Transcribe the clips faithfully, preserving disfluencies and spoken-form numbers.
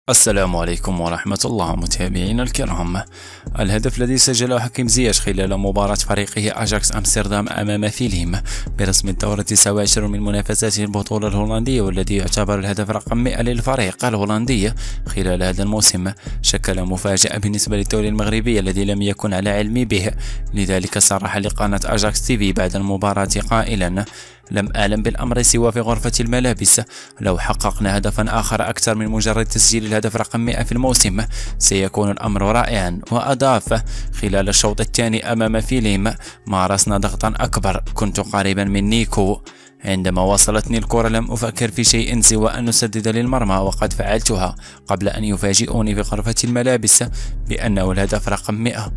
السلام عليكم ورحمة الله متابعينا الكرام. الهدف الذي سجله حكيم زياش خلال مباراة فريقه أجاكس أمستردام أمام فيليم برسم الدورة التاسعة والعشرين من منافسات البطولة الهولندية، والذي يعتبر الهدف رقم مئة للفريق الهولندي خلال هذا الموسم، شكل مفاجأة بالنسبة للدوري المغربي الذي لم يكن على علم به. لذلك صرح لقناة أجاكس تي في بعد المباراة قائلا: لم أعلم بالأمر سوى في غرفة الملابس. لو حققنا هدفا آخر أكثر من مجرد تسجيل الهدف رقم مئة في الموسم سيكون الأمر رائعا. وأضاف: خلال الشوط الثاني أمام فيليم مارسنا ضغطا أكبر، كنت قريبا من نيكو. عندما وصلتني الكرة لم أفكر في شيء سوى أن نسدد للمرمى، وقد فعلتها قبل أن يفاجئوني في غرفة الملابس بأنه الهدف رقم مئة.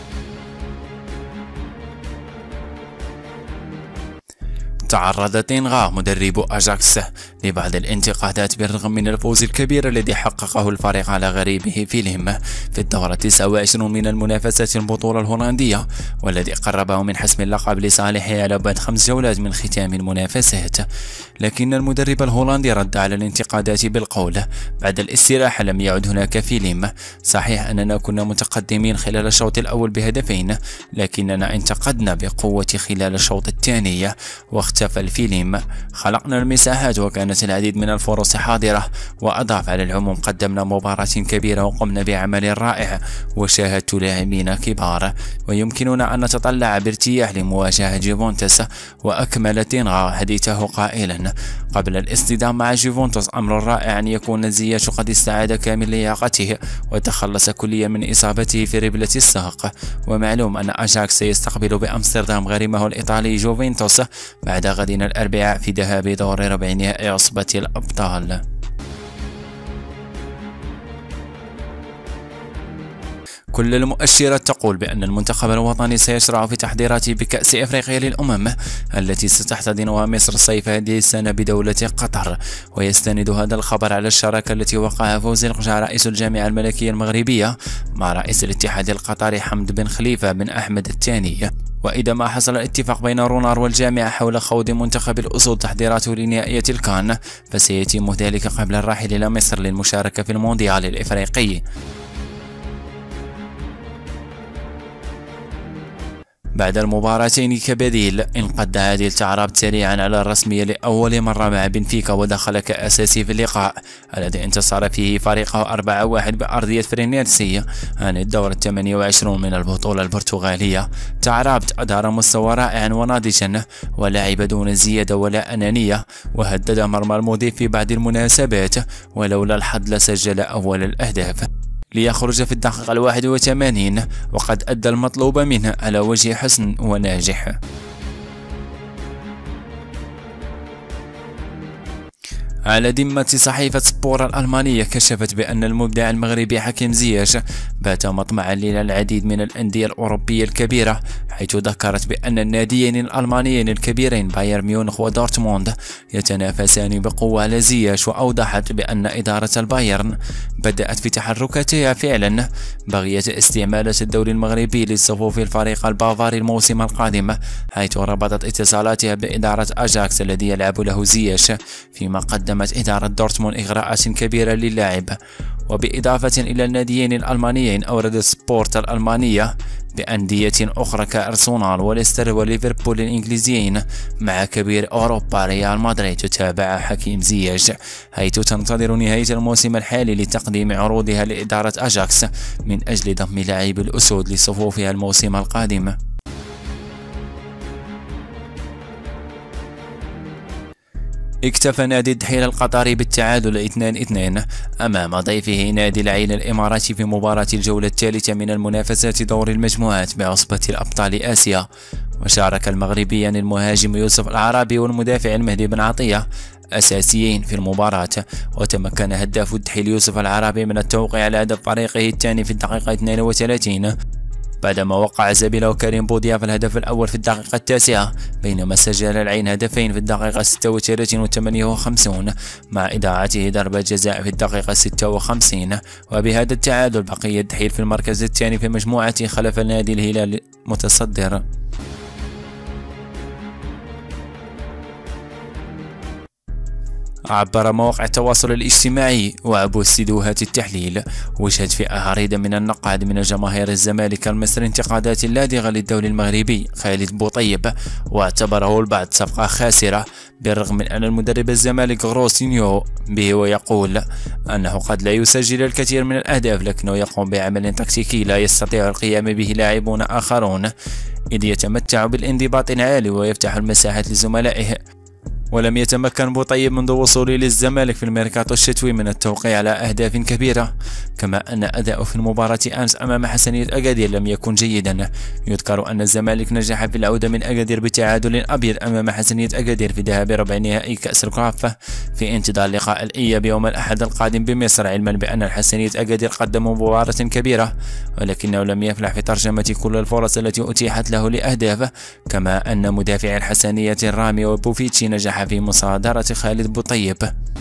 تعرض تينغا مدرب أجاكس لبعض الانتقادات بالرغم من الفوز الكبير الذي حققه الفريق على غريبه فيليم في الدورة التاسعة والعشرين من المنافسات البطولة الهولندية، والذي قربه من حسم اللقب لصالحه على بعد خمس جولات من ختام المنافسات. لكن المدرب الهولندي رد على الانتقادات بالقول: بعد الاستراحة لم يعد هناك فيليم. صحيح أننا كنا متقدمين خلال الشوط الأول بهدفين، لكننا انتقدنا بقوة خلال الشوط الثاني واختفى الفيليم. خلقنا المساحات وكانت العديد من الفرص حاضرة. وأضاف: على العموم قدمنا مباراة كبيرة وقمنا بعمل رائع، وشاهدت لاعبين كبار، ويمكننا أن نتطلع بارتياح لمواجهة جيفونتوس. وأكمل تينغا حديثه قائلا: قبل الاصطدام مع جيفونتوس أمر رائع أن يكون زياش قد استعاد كامل لياقته وتخلص كليا من إصابته في ربلة الساق. ومعلوم أن أجاكس سيستقبل بأمستردام غريمه الإيطالي جوفنتوس بعد غد الأربعاء في ذهاب دور ربع نهائي عصبة الأبطال. كل المؤشرات تقول بأن المنتخب الوطني سيشرع في تحضيراته بكأس إفريقيا للأمم التي ستحتضنها مصر صيف هذه السنة بدولة قطر. ويستند هذا الخبر على الشراكة التي وقعها فوزي القجع رئيس الجامعة الملكية المغربية مع رئيس الاتحاد القطري حمد بن خليفة بن أحمد الثاني. وإذا ما حصل الاتفاق بين رونار والجامعة حول خوض منتخب الأسود تحضيراته لنهائية الكان، فسيتم ذلك قبل الرحيل إلى مصر للمشاركة في المونديال الإفريقي. بعد المباراتين كبديل، انقض عادل تعرابت سريعا على الرسمية لأول مرة مع بنفيكا، ودخل كأساسي في اللقاء الذي انتصر فيه فريقه أربعة واحد بأرضية فرينيرسي عن الدور الثامن والعشرين من البطولة البرتغالية. تعرابت أدار مستوى رائعا وناضجا، ولعب دون زيادة ولا أنانية، وهدد مرمى المضيف في بعض المناسبات، ولولا الحظ لسجل أول الأهداف ليخرج في الدقيقة الواحد وثمانين، وقد أدى المطلوب منه على وجه حسن وناجح. على ذمة صحيفة سبور الألمانية، كشفت بأن المبدع المغربي حكيم زياش بات مطمعا للعديد من الأندية الأوروبية الكبيرة، حيث ذكرت بأن الناديين الألمانيين الكبيرين بايرن ميونخ ودورتموند يتنافسان بقوة على زياش. وأوضحت بأن إدارة البايرن بدأت في تحركاتها فعلا بغية استعمالة الدوري المغربي لصفوف الفريق البافاري الموسم القادم، حيث ربطت اتصالاتها بإدارة أجاكس الذي يلعب له زياش، فيما قدمت إدارة دورتموند إغراءات كبيرة للاعب. وبإضافة إلى الناديين الألمانيين، أوردت سبورت الألمانية بأندية أخرى كأرسنال وليستر وليفربول الإنجليزيين مع كبير أوروبا ريال مدريد. تتابع حكيم زياش حيث تنتظر نهاية الموسم الحالي لتقديم عروضها لإدارة أجاكس من أجل ضم لاعبي الأسود لصفوفها الموسم القادم. اكتفى نادي الدحيل القطري بالتعادل اثنين اثنين أمام ضيفه نادي العين الإماراتي في مباراة الجولة الثالثة من المنافسات دور المجموعات بعصبة الأبطال آسيا. وشارك المغربيان المهاجم يوسف العرابي والمدافع المهدي بن عطية أساسيين في المباراة. وتمكن هداف الدحيل يوسف العرابي من التوقيع على هدف فريقه الثاني في الدقيقة اثنين وثلاثين بعدما وقع زميله كريم بوديا في الهدف الأول في الدقيقة التاسعة، بينما سجل العين هدفين في الدقيقة ستة وثلاثين و ثمانية وخمسين مع إضاعته ضربة جزاء في الدقيقة ستة وخمسين. وبهذا التعادل بقي الدحيل في المركز الثاني في مجموعته خلف النادي الهلال المتصدر. عبر مواقع التواصل الاجتماعي وأبو استديوهات التحليل وجهت فئة عريضة من النقاد من جماهير الزمالك المصري انتقادات لادغة للدولي المغربي خالد بوطيب، واعتبره البعض صفقة خاسرة بالرغم من أن المدرب الزمالك غروسينيو به ويقول أنه قد لا يسجل الكثير من الأهداف لكنه يقوم بعمل تكتيكي لا يستطيع القيام به لاعبون آخرون، إذ يتمتع بالانضباط العالي ويفتح المساحات لزملائه. ولم يتمكن بوطيب منذ وصوله للزمالك في الميركاتو الشتوي من التوقيع على أهداف كبيرة، كما أن أداؤه في المباراة أمس أمام حسنية أكادير لم يكن جيدا. يذكر أن الزمالك نجح في العودة من أكادير بتعادل أبيض أمام حسنية أكادير في ذهاب ربع نهائي كأس الكاف في انتظار لقاء الإياب يوم الأحد القادم بمصر، علما بأن الحسنية أكادير قدموا مباراة كبيرة ولكنه لم يفلح في ترجمة كل الفرص التي أتيحت له لأهدافه، كما أن مدافع الحسنية رامي وبوفيتشي نجح في مصادرة خالد بوطيب.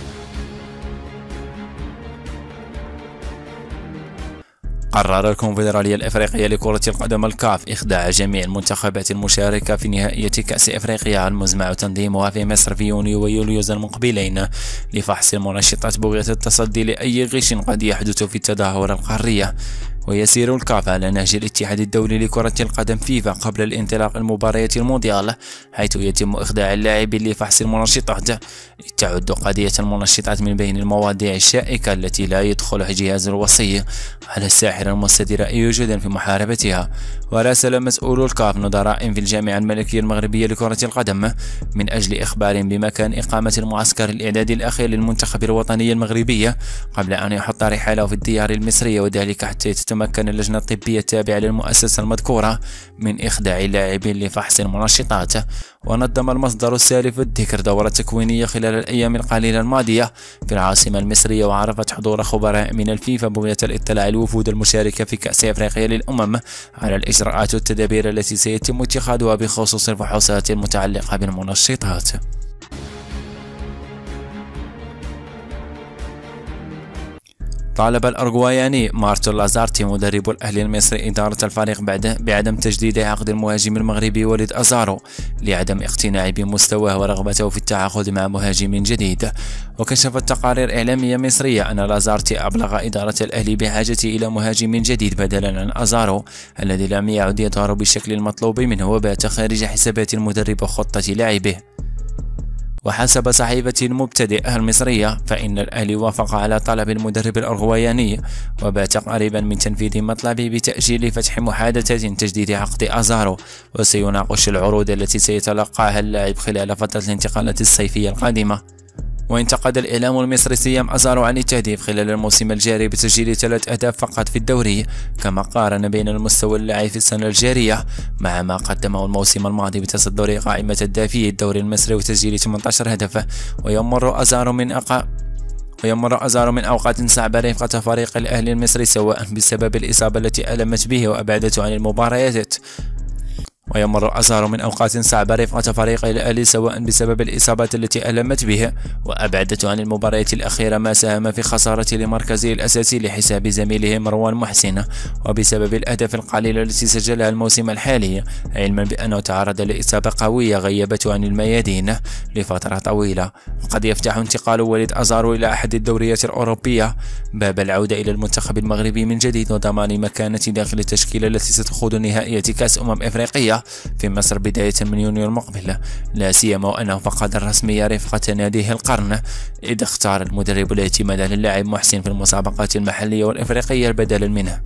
قرر الكونفدرالية الإفريقية لكرة القدم الكاف إخضاع جميع المنتخبات المشاركة في نهائية كأس إفريقيا المزمع تنظيمها في مصر في يونيو ويوليوز المقبلين لفحص المنشطات بغية التصدي لأي غش قد يحدث في التظاهرة القارية. ويسير الكاف على نهج الاتحاد الدولي لكرة القدم فيفا قبل الانطلاق المباريات المونديال، حيث يتم إخضاع اللاعبين لفحص المنشطات. تعد قضية المنشطات من بين المواضيع الشائكة التي لا يدخلها جهاز الوصي على الساحة المستدير أي جهد في محاربتها. وراسل مسؤول الكاف نظراء في الجامعة الملكية المغربية لكرة القدم من أجل إخبار بمكان إقامة المعسكر الإعدادي الأخير للمنتخب الوطني المغربي قبل أن يحط رحاله في الديار المصرية، وذلك حتى تتمكن اللجنة الطبية التابعة للمؤسسة المذكورة من إخضاع اللاعبين لفحص المنشطات. ونظم المصدر السالف الذكر دورة تكوينية خلال الأيام القليلة الماضية في العاصمة المصرية، وعرفت حضور خبراء من الفيفا بغية الاطلاع الوفود المشاركة في كأس أفريقيا للأمم على الإجراءات والتدابير التي سيتم اتخاذها بخصوص الفحوصات المتعلقة بالمنشطات. طالب الأرجواياني مارتن لازارتي مدرب الأهلي المصري إدارة الفريق بعد بعدم تجديد عقد المهاجم المغربي وليد أزارو لعدم اقتناعه بمستواه ورغبته في التعاقد مع مهاجم جديد. وكشفت تقارير إعلامية مصرية أن لازارتي أبلغ إدارة الأهلي بحاجته إلى مهاجم جديد بدلا عن أزارو الذي لم يعد يظهر بالشكل المطلوب منه وبات خارج حسابات المدرب وخطة لاعبه. وحسب صحيفة المبتدئ المصرية فإن الأهلي وافق على طلب المدرب الأرجواياني وبات قريبا من تنفيذ مطلبه بتأجيل فتح محادثات تجديد عقد أزارو، وسيناقش العروض التي سيتلقاها اللاعب خلال فترة الانتقالات الصيفية القادمة. وانتقد الإعلام المصري صيام أزارو عن التهديف خلال الموسم الجاري بتسجيل ثلاث أهداف فقط في الدوري، كما قارن بين المستوى اللاعب في السنة الجارية مع ما قدمه الموسم الماضي بتصدر قائمة الدافي الدوري المصري وتسجيل ثمانية عشر هدفا. ويمر أزارو من أقا ويمر أزارو من أوقات صعبة رفقة فريق الأهلي المصري سواء بسبب الإصابة التي ألمت به وأبعدته عن المباريات ويمر أزارو من أوقات صعبة رفقة فريق الأهلي سواء بسبب الإصابات التي ألمت به وأبعدته عن المباريات الأخيرة، ما ساهم في خسارته لمركزه الأساسي لحساب زميله مروان محسن وبسبب الأهداف القليلة التي سجلها الموسم الحالي، علما بأنه تعرض لإصابة قوية غيبته عن الميادين لفترة طويلة. وقد يفتح انتقال وليد أزارو إلى أحد الدوريات الأوروبية باب العودة إلى المنتخب المغربي من جديد وضمان مكانة داخل التشكيلة التي ستخوض نهائية كأس أمم إفريقيا في مصر بداية من يونيو المقبل، لا سيما وأنه فقد الرسمية رفقة ناديه القرن إذ اختار المدرب الاعتماد على اللاعب محسن في المسابقات المحلية والإفريقية بدلا منه.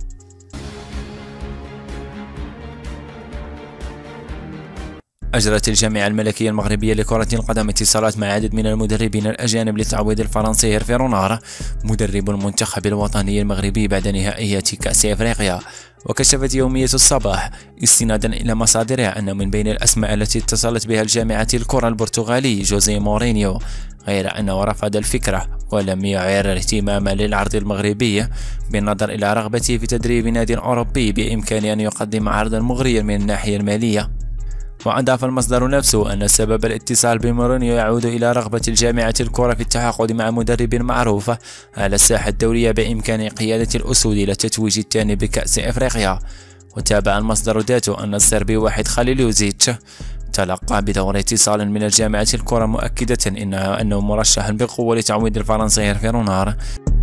أجرت الجامعة الملكية المغربية لكرة القدم اتصالات مع عدد من المدربين الأجانب لتعويض الفرنسي هيرفي رونار مدرب المنتخب الوطني المغربي بعد نهائية كأس أفريقيا. وكشفت يومية الصباح استنادا إلى مصادرها أن من بين الأسماء التي اتصلت بها الجامعة الكرة البرتغالي جوزيه مورينيو، غير أنه رفض الفكرة ولم يعير اهتماما للعرض المغربي بالنظر إلى رغبته في تدريب نادي أوروبي بإمكانه أن يقدم عرضا مغريا من الناحية المالية. وأضاف المصدر نفسه أن سبب الاتصال بمورينيو يعود إلى رغبة الجامعة الكرة في التعاقد مع مدرب معروف على الساحة الدولية بإمكان قيادة الأسود إلى التتويج الثاني بكأس أفريقيا. وتابع المصدر ذاته أن الصربي واحد خليلوزيتش تلقى بدور اتصال من الجامعة الكرة مؤكدة إنه أنه مرشح بقوة لتعويض الفرنسي هيرفي رونار.